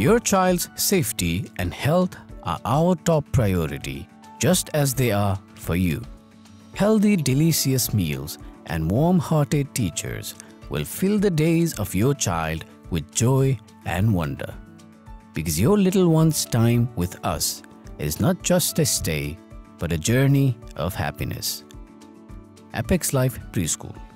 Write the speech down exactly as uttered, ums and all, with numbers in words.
Your child's safety and health are our top priority, just as they are for you. Healthy, delicious meals and warm-hearted teachers will fill the days of your child with joy and wonder. Because your little one's time with us is not just a stay, but a journey of happiness. Apex Life Preschool.